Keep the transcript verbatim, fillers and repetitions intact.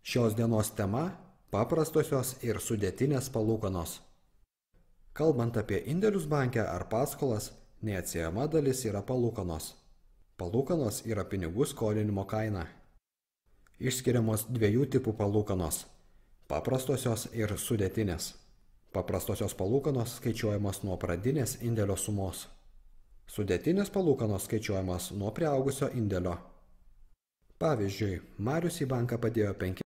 Šios dienos tema – paprastosios ir sudėtinės palūkanos. Kalbant apie indėlius banke ar paskolas, neatsiejama dalis yra palūkanos. Palūkanos yra pinigų skolinimo kaina. Išskiriamos dviejų tipų palūkanos – paprastosios ir sudėtinės. Paprastosios palūkanos skaičiuojamos nuo pradinės indėlio sumos. Sudėtinės palūkanos skaičiuojamos nuo priaugusio indėlio. Pavyzdžiui, Marius į banką padėjo penkis